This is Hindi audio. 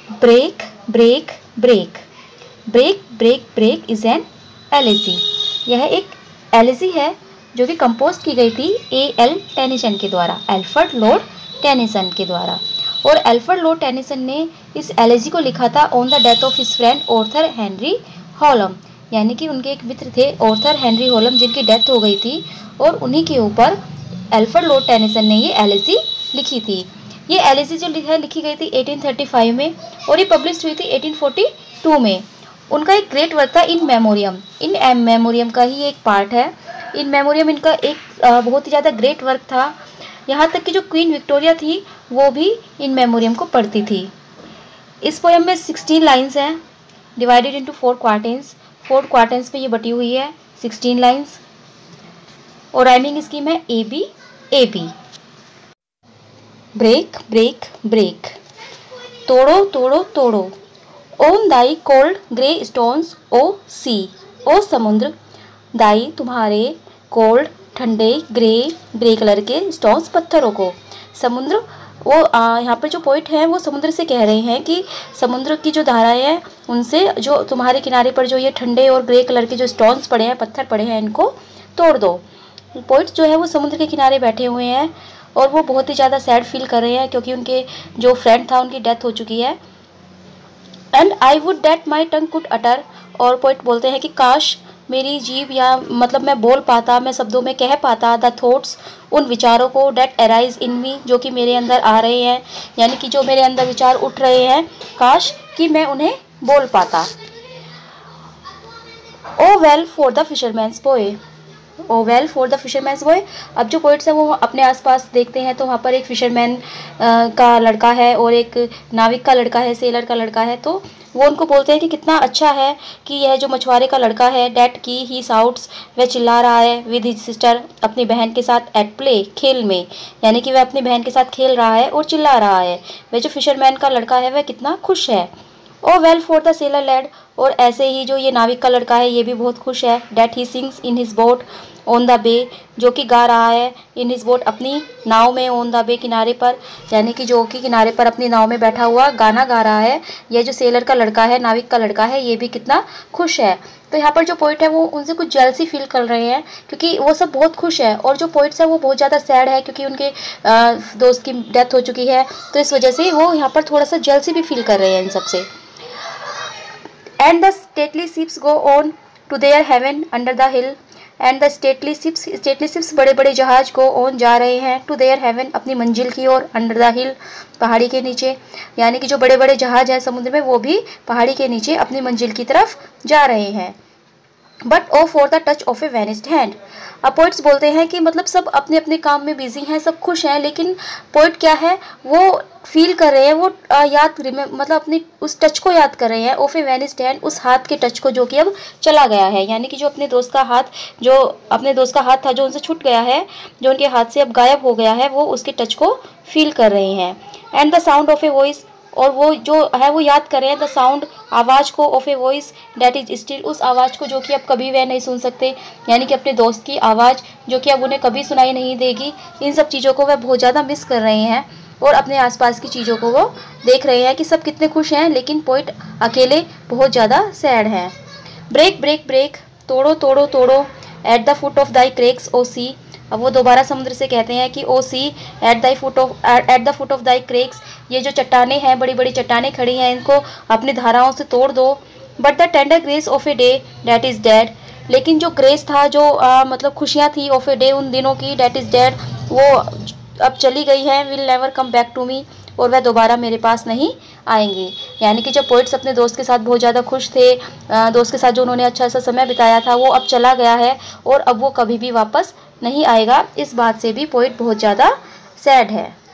Break break break, break break break is an elegy. यह एक एलेजी है जो कि कंपोज की गई थी A.L. टेनिसन के द्वारा, अल्फ्रेड लॉर्ड टेनिसन के द्वारा। और अल्फ्रेड लॉर्ड टेनिसन ने इस एलेजी को लिखा था on the death of his friend Arthur Henry Hallam, यानी कि उनके एक मित्र थे ऑर्थर हेनरी हॉलम जिनकी डेथ हो गई थी, और उन्हीं के ऊपर अल्फ्रेड लॉर्ड टेनिसन ने ये एलेजी लिखी थी। ये एलेजी जो लिखी गई थी 1835 में और ये पब्लिश हुई थी 1842 में। उनका एक ग्रेट वर्क था इन मेमोरियम। इन मेमोरियम का ही एक पार्ट है। इन मेमोरियम इनका एक बहुत ही ज़्यादा ग्रेट वर्क था। यहाँ तक कि जो क्वीन विक्टोरिया थी वो भी इन मेमोरियम को पढ़ती थी। इस पोएम में 16 लाइन्स हैं, डिवाइडेड इनटू 4 क्वार्टेंस। 4 क्वार्टेंस पे ये बटी हुई है 16 लाइन्स। और राइमिंग स्कीम है A B A B. Break break break, तोड़ो तोड़ो तोड़ो, on thy cold grey stones O sea, O समुद्र, दाई तुम्हारे कोल्ड ठंडे ग्रे कलर के स्टोन्स पत्थरों को। समुद्र, वो यहाँ पर जो पोइट हैं वो समुद्र से कह रहे हैं कि समुद्र की जो धाराएं हैं उनसे जो तुम्हारे किनारे पर जो ये ठंडे और ग्रे कलर के जो स्टोन्स पड़े हैं, पत्थर पड़े हैं, इनको तोड़ दो। पोइट जो है वो समुद्र के किनारे बैठे हुए हैं और वो बहुत ही ज़्यादा सैड फील कर रहे हैं क्योंकि उनके जो फ्रेंड था उनकी डेथ हो चुकी है। And I would that my tongue could utter, और पोइट बोलते हैं कि काश मेरी जीभ या मतलब मैं बोल पाता, मैं शब्दों में कह पाता द थॉट्स, उन विचारों को, डैट अराइज इन मी, जो कि मेरे अंदर आ रहे हैं, यानी कि जो मेरे अंदर विचार उठ रहे हैं, काश कि मैं उन्हें बोल पाता। O well for the fisherman's boy, O well for the fisherman's boy. अब जो पोइट्स हैं वो अपने आसपास देखते हैं तो वहाँ पर एक फिशरमैन का लड़का है और एक नाविक का लड़का है, सेलर का लड़का है, तो वो उनको बोलते हैं कि कितना अच्छा है कि यह जो मछुआरे का लड़का है, डैट की ही साउट्स, वह चिल्ला रहा है, विद हिज सिस्टर, अपनी बहन के साथ, एट प्ले, खेल में, यानी कि वह अपनी बहन के साथ खेल रहा है और चिल्ला रहा है। वह जो फिशरमैन का लड़का है वह कितना खुश है। O well for the sailor lad, और ऐसे ही जो ये नाविक का लड़का है ये भी बहुत खुश है। That he sings in his boat on the bay, जो कि गा रहा है इन हिज बोट, अपनी नाव में, ऑन द बे, किनारे पर, यानी कि जो कि किनारे पर अपनी नाव में बैठा हुआ गाना गा रहा है। यह जो सेलर का लड़का है, नाविक का लड़का है, ये भी कितना खुश है। तो यहाँ पर जो पोइट है वो उनसे कुछ जेलसी फील कर रहे हैं क्योंकि वो सब बहुत खुश है और जो पोइट्स है वो बहुत ज़्यादा सैड है क्योंकि उनके दोस्त की डेथ हो चुकी है, तो इस वजह से वो यहाँ पर थोड़ा सा जेलसी भी फील कर रहे हैं इन सबसे। And the stately ships go on to their haven under the hill, and the stately ships बड़े बड़े जहाज गो ऑन जा रहे हैं, टू देयर हेवन, अपनी मंजिल की ओर, अंडर द हिल, पहाड़ी के नीचे, यानी कि जो बड़े बड़े जहाज हैं समुद्र में वो भी पहाड़ी के नीचे अपनी मंजिल की तरफ जा रहे हैं। But O for the touch of a vanished hand, अब पोइट्स बोलते हैं कि मतलब सब अपने अपने काम में बिजी हैं, सब खुश हैं, लेकिन पोइट क्या है वो फील कर रहे हैं, वो मतलब अपनी उस टच को याद कर रहे हैं, ऑफ ए वेनिस्ड हैंड, उस हाथ के टच को जो कि अब चला गया है, यानी कि जो अपने दोस्त का हाथ, जो अपने दोस्त का हाथ था जो उनसे छूट गया है, जो उनके हाथ से अब गायब हो गया है, वो उसके टच को फील कर रहे हैं। And the sound of a voice, और वो जो है वो याद कर रहे हैं द साउंड, आवाज़ को, of a voice that is still, उस आवाज़ को जो कि अब कभी वह नहीं सुन सकते, यानी कि अपने दोस्त की आवाज़ जो कि अब उन्हें कभी सुनाई नहीं देगी। इन सब चीज़ों को वह बहुत ज़्यादा मिस कर रहे हैं और अपने आसपास की चीज़ों को वो देख रहे हैं कि सब कितने खुश हैं, लेकिन पोइट अकेले बहुत ज़्यादा सैड हैं। ब्रेक ब्रेक ब्रेक, तोड़ो तोड़ो तोड़ो, at the foot of thy crags O sea, अब वो दोबारा समुद्र से कहते हैं कि O sea, at the foot of thy crags, ये जो चट्टानें हैं, बड़ी बड़ी चट्टानें खड़ी हैं, इनको अपनी धाराओं से तोड़ दो। But the tender grace of a day that is dead, लेकिन जो ग्रेस था, जो मतलब खुशियाँ थी ऑफ ए डे, उन दिनों की, डैट इज़ डेड, वो अब चली गई है, will never come back to me, और वह दोबारा मेरे पास नहीं आएंगे। यानी कि जब पोइट्स अपने दोस्त के साथ बहुत ज़्यादा खुश थे, दोस्त के साथ जो उन्होंने अच्छा सा समय बिताया था वो अब चला गया है और अब वो कभी भी वापस नहीं आएगा। इस बात से भी पोइट बहुत ज़्यादा सैड है।